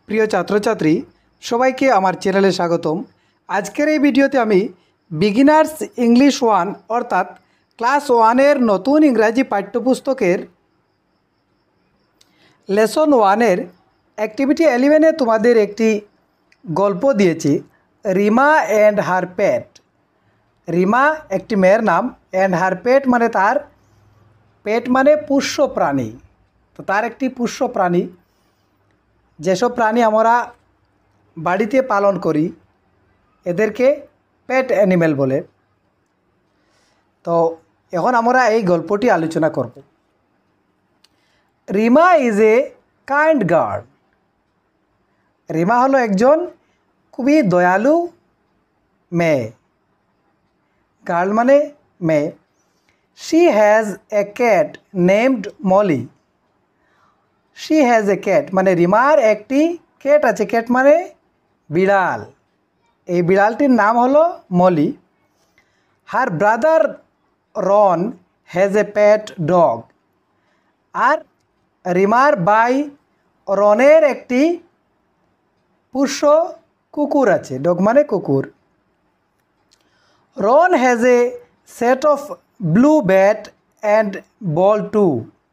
প্রিয় ছাত্রছাত্রী সবাইকে আমার চ্যানেলে স্বাগতম। আজকের এই ভিডিওতে আমি বিগিনার্স ইংলিশ 1 অর্থাৎ ক্লাস 1-এর নতুন ইংরাজি পাঠ্যপুস্তকের লেসন 1-এর অ্যাক্টিভিটি 11-এ তোমাদের একটি গল্প দিয়েছি, Rima and her pet. Rima একটি মেয়ের নাম, অ্যান্ড হার পেট মানে তার পেট মানে পোষ্য প্রাণী। তো তার একটি পোষ্য প্রাণী, যেসব প্রাণী আমরা বাড়িতে পালন করি এদেরকে পেট অ্যানিমেল বলে। তো এখন আমরা এই গল্পটি আলোচনা করব। Rima is a kind girl. Rima হলো একজন খুবই দয়ালু মেয়ে। গার্ল মানে মেয়ে। She has a cat named Molly. She has a cat মানে রিমার একটি ক্যাট আছে। ক্যাট মানে বিড়াল। এই বিড়ালটির নাম হলো Molly. Her brother Ron has a pet dog. আর রিমার ভাই রনের একটি পোষ্য কুকুর আছে। ডগ মানে কুকুর। Ron has a set of blue bat and ball too.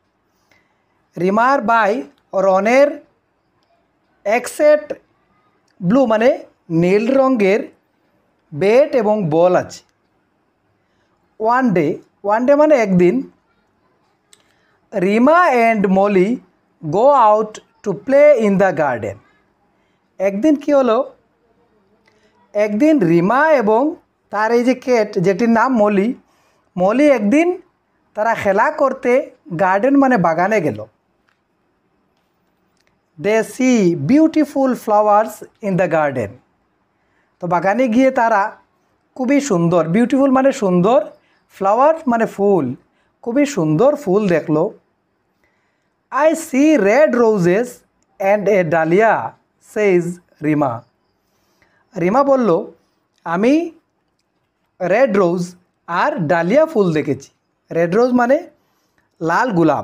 রিমার ভাই রনের এক সেট ব্লু মানে নীল রঙের ব্যাট এবং বল আছে। ওয়ান ডে মানে একদিন, Rima and Molly go out to play in the garden. একদিন কি হলো, একদিন রিমা এবং তার এই যে ক্যাট যেটির নাম মলি একদিন তারা খেলা করতে গার্ডেন মানে বাগানে গেল। They see beautiful flowers in the garden. তো বাগানে গিয়ে তারা খুবই সুন্দর, বিউটিফুল মানে সুন্দর, ফ্লাওয়ার মানে ফুল, খুবই সুন্দর ফুল দেখলো। I see red roses and a dahlia says Rima. Rima বলল, আমি রেড রোজ আর ডালিয়া ফুল দেখেছি। রেড রোজ মানে লাল গোলাপ।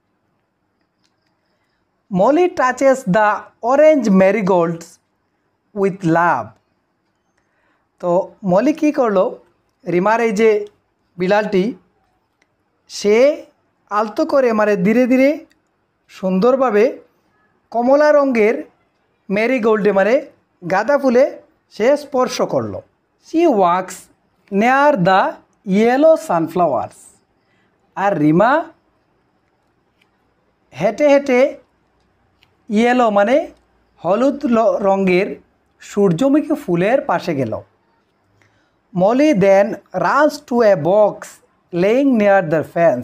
Molly touches the orange marigolds with love. তো মলি কী করলো, রিমার এই যে বিড়ালটি সে আলতো করে মানে ধীরে ধীরে সুন্দরভাবে কমলা রঙের ম্যারিগোল্ডে মানে গাঁদা ফুলে সে স্পর্শ করলো। She walks near the yellow sunflowers. আর রিমা হেঁটে হেঁটে ইয়েলো মানে হলুদ রঙের সূর্যমুখী ফুলের পাশে গেল। Molly then runs to a box lying near the fence.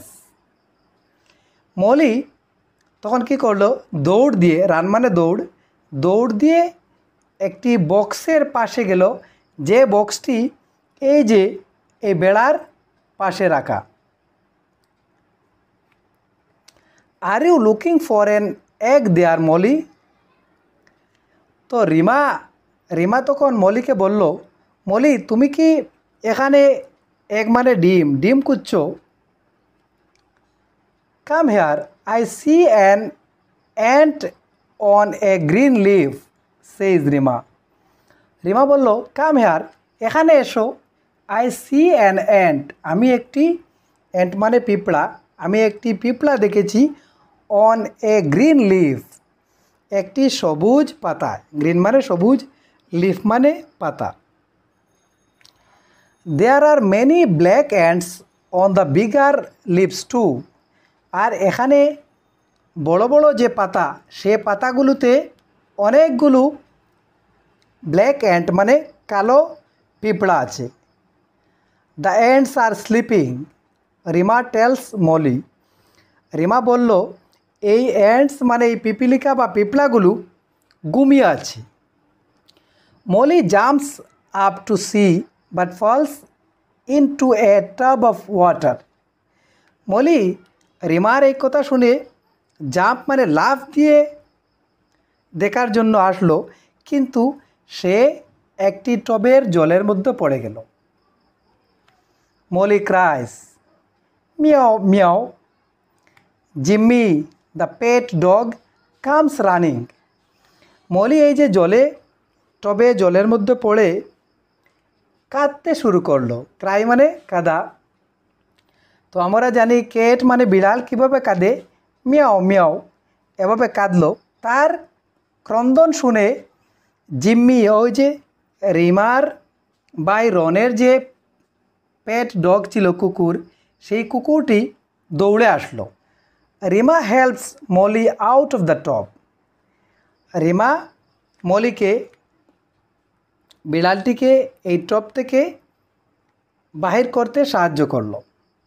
Molly তখন কি করলো, দৌড় দিয়ে, রান মানে দৌড় দিয়ে একটি বক্সের পাশে গেল, যে বক্সটি এই যে এই বেড়ার পাশে রাখা। Are you looking for an egg there Molly. তো রিমা তখন মলিকে বলল, মলি তুমি কি এখানে এগ মানে ডিম খুঁজছো? Come here, I see an ant on a green leaf says Rima. Rima বলল, কাম হেয়ার, এখানে এসো। আই সি অ্যান অ্যান্ট, আমি একটি অ্যান্ট মানে পিঁপড়া, আমি একটি পিঁপড়া দেখেছি। অন এ গ্রিন লিভ, একটি সবুজ পাতা। গ্রিন মানে সবুজ, লিফ মানে পাতা। There are many black ants on the bigger leaves too. আর এখানে বড় বড় যে পাতা, সে পাতাগুলোতে অনেকগুলো ব্ল্যাক অ্যান্ট মানে কালো পিঁপড়া আছে। The ants are sleeping, Rima tells Molly. Rima বলল, এই অ্যান্টস মানে এই পিপিলিকা বা পিঁপড়াগুলো ঘুমিয়ে আছে। Molly jumps up to see but falls into a tub of water. Molly রিমার এই কথা শুনে জাম্প মানে লাফ দিয়ে দেখার জন্য আসলো, কিন্তু সে একটি টবের জলের মধ্যে পড়ে গেল। Molly cries, meow meow. Jimmy the pet dog comes running. Molly এই যে টবে জলের মধ্যে পড়ে কাঁদতে শুরু করলো। ক্রাই মানে কাঁদা। তো আমরা জানি ক্যাট মানে বিড়াল কীভাবে কাঁদে, মিয়াও মিয়াও এভাবে কাঁদলো। তার ক্রন্দন শুনে জিম্মি, ওই যে রিমার বাই রনের যে পেট ডগ ছিল, কুকুর, সেই কুকুরটি দৌড়ে আসলো। Rima helps Molly out of the tub. Rima মলিকে, বিড়ালটিকে এই টব থেকে বাহির করতে সাহায্য করলো।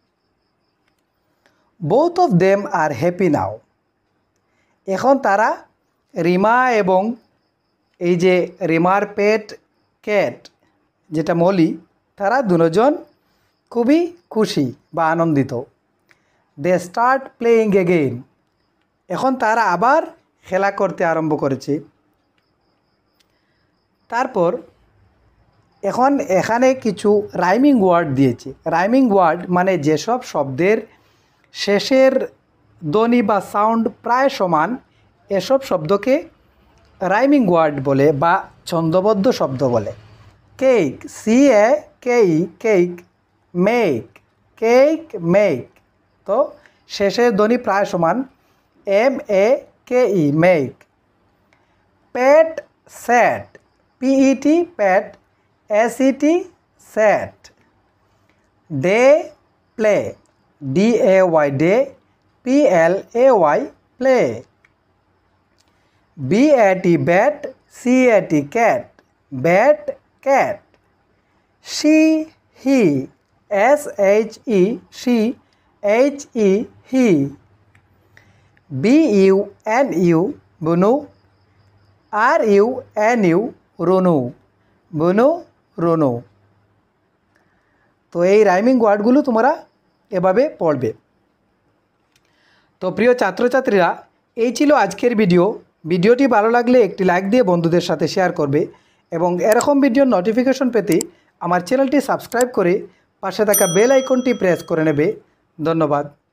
Both of them are happy now. এখন তারা, রিমা এবং এই যে রিমার পেট ক্যাট যেটা মলি, তারা দুজন খুবই খুশি বা আনন্দিত। They start playing again. এখন তারা আবার খেলা করতে আরম্ভ করেছে। তারপর এখন এখানে কিছু রাইমিং ওয়ার্ড দিয়েছে। রাইমিং ওয়ার্ড মানে যেসব শব্দের শেষের ধ্বনি বা সাউন্ড প্রায় সমান, এসব শব্দকে রাইমিং ওয়ার্ড বলে বা ছন্দবদ্ধ শব্দ বলে। Cake, CAKE, cake. Make, cake make. তো শেষের ধ্বনি প্রায় সমান, MAKE, make. Pet, set, PET, pet, SET, set. Day, play, DAY, day, PLAY, play. BAT, bat, CAT, cat, bat, cat. She, he, SHE, she, HE, he. BUNU, Bunu, RUNU, Runu, Bunu, Runu. তো এই rhyming ওয়ার্ডগুলো তোমরা এভাবে পড়বে। তো প্রিয় ছাত্রছাত্রীরা, এই ছিল আজকের ভিডিওটি ভালো লাগলে একটি লাইক দিয়ে বন্ধুদের সাথে শেয়ার করবে এবং এরকম ভিডিওর নোটিফিকেশন পেতে আমার চ্যানেলটি সাবস্ক্রাইব করে পাশে থাকা বেল আইকনটি প্রেস করে নেবে। ধন্যবাদ।